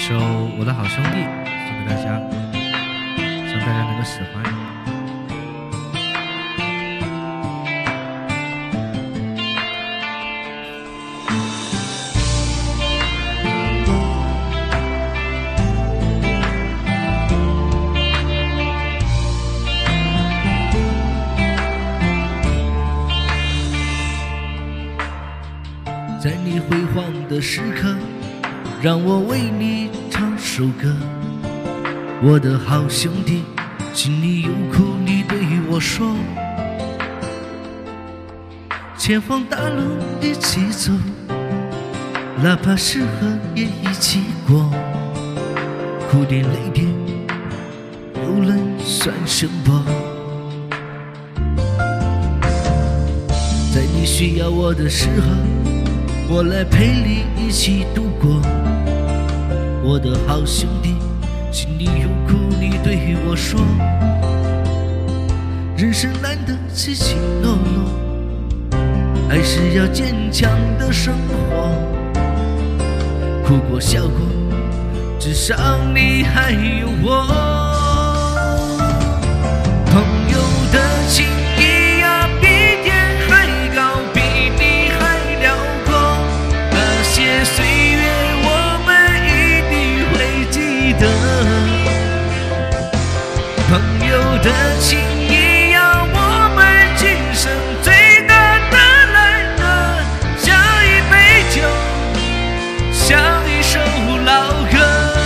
首《我的好兄弟》送给大家，希望大家能够喜欢。在你辉煌的时刻，让我为你唱首歌。我的好兄弟，心里有苦你对我说。前方大路一起走，哪怕是河也一起过。哭点泪点，有人算什么？在你需要我的时候，我来陪你一起度过。我的好兄弟，心里有苦你对我说。人生难得起起落落，还是要坚强的生活。哭过笑过，至少你还有我。朋友的情谊呀，比天还高，比你还辽阔。那些岁月我们一定会记得。朋友的情谊呀，我们今生最大的来得，像一杯酒，像一首老歌。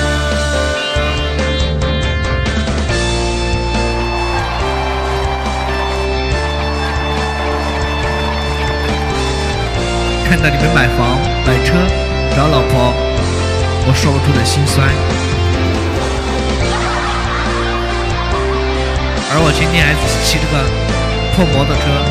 看到你们买房、买车、找老婆，我说不出的心酸。而我今天还骑这个破摩托车。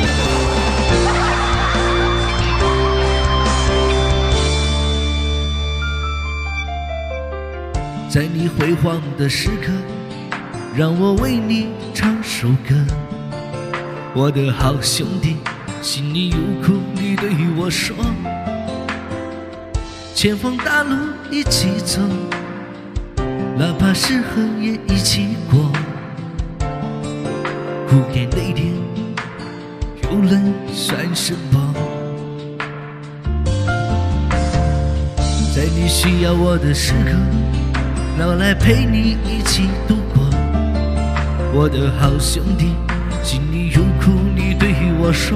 在你辉煌的时刻，让我为你唱首歌。我的好兄弟，心里有苦你对我说。前方大路一起走，哪怕是河也一起过。哭点泪点，有人算什么？在你需要我的时刻，让我来陪你一起度过。我的好兄弟，心里有苦你对我说。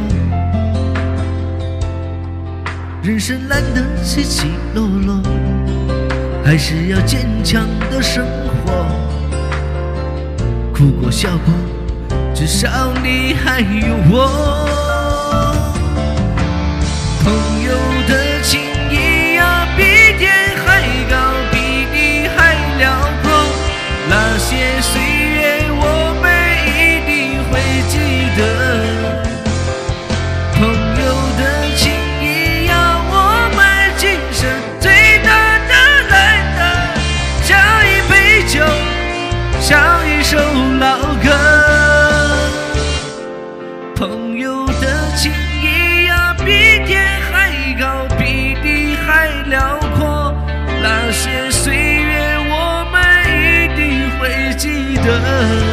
人生难得起起落落，还是要坚强的生活。哭过笑过，至少你还有我。朋友的情谊呀，比天还高，比你还辽阔。那些岁月我们一定会记得。朋友的情谊呀，我们今生最大的来得，像一杯酒，像一首老歌。朋友的情谊呀，比天还高，比你还辽阔。那些岁月我们一定会记得。